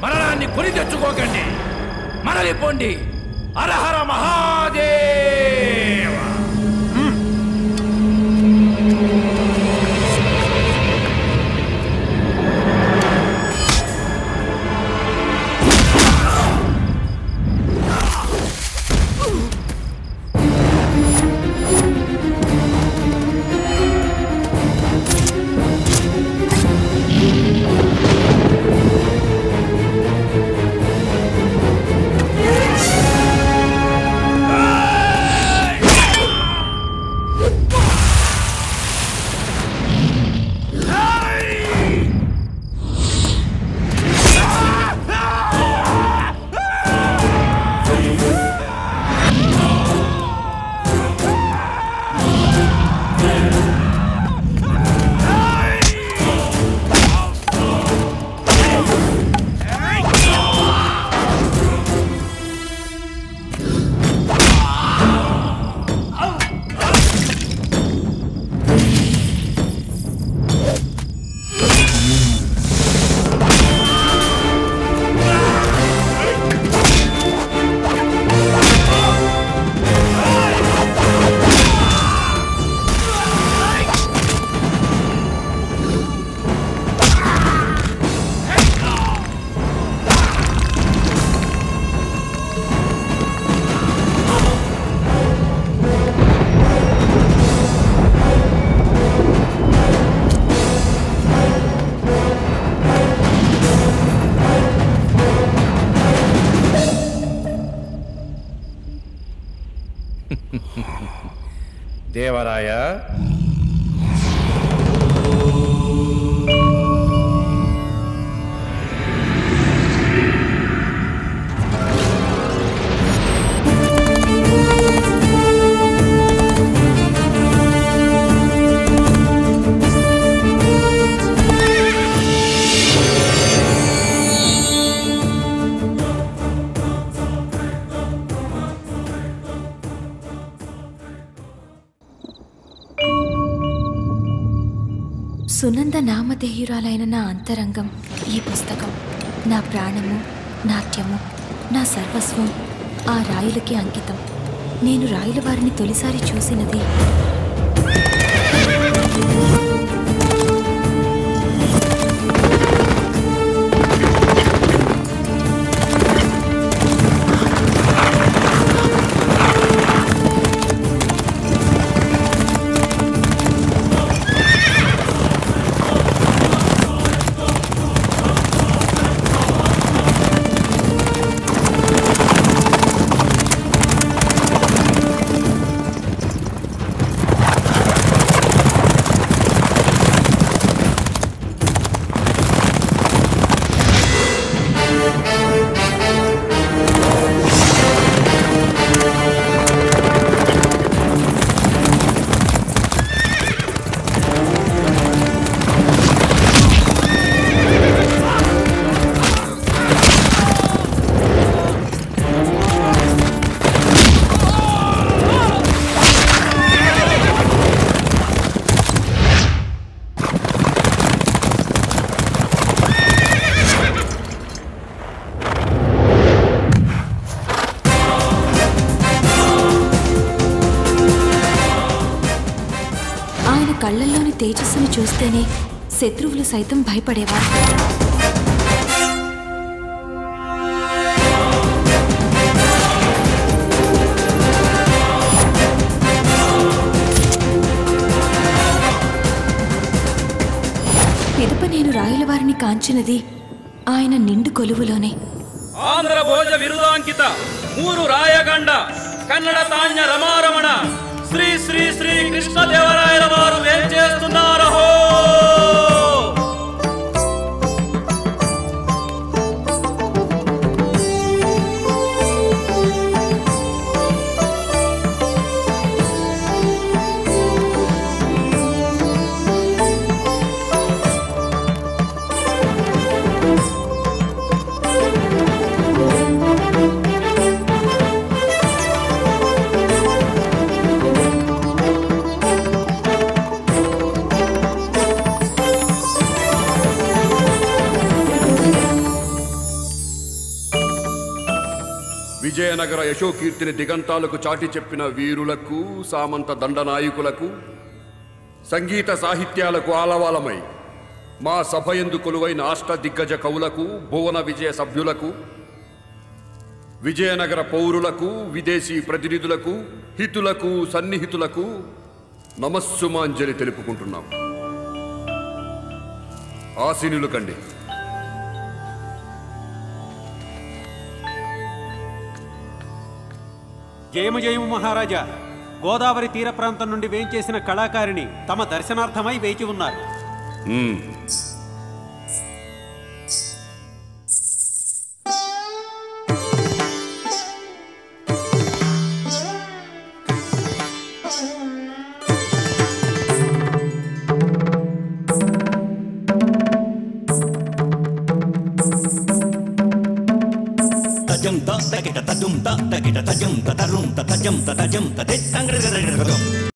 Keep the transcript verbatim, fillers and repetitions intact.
మరణాన్ని కొని తెచ్చుకోకండి. మరలిపోండి. హరహర మహాదేవ. దేవరాయ, సునంద నామధేయురాలైన నా అంతరంగం ఈ పుస్తకం. నా ప్రాణము, నాట్యము, నా సర్వస్వం ఆ రాయులకి అంకితం. నేను రాయుల వారిని తొలిసారి చూసినది కళ్ళల్లోని తేజస్సును చూస్తేనే శత్రువులు సైతం భయపడేవారు. పిదప నేను రాయుల వారిని కాంచినది ఆయన నిండు కొలువులోనే. ఆంధ్ర భోజ విరుదాంకిత మూరు రాయగండ కన్నడ తాన్య రమారమణ శ్రీ శ్రీ శ్రీ కృష్ణదేవరాయల వారు ఏం చేస్తున్నారహో. విజయనగర యశోకీర్తిని దిగంతాలకు చాటి చెప్పిన వీరులకు, సామంత దండనాయకులకు, సంగీత సాహిత్యాలకు ఆలవాలమై మా సభ యందు కొలువైన అష్ట దిగ్గజ కవులకు, భువన విజయ సభ్యులకు, విజయనగర పౌరులకు, విదేశీ ప్రతినిధులకు, హితులకు, సన్నిహితులకు నమస్సుమాంజలి తెలుపుకుంటున్నాం. ఆశీనులు కండి. జయము జయము మహారాజా. గోదావరి తీర ప్రాంతం నుండి వేంచేసిన కళాకారిణి తమ దర్శనార్థమై వేచి ఉన్నారు. tajam ta ta kita tajum ta ta kita tajum ta tarum ta tajam ta tajam ta te tangre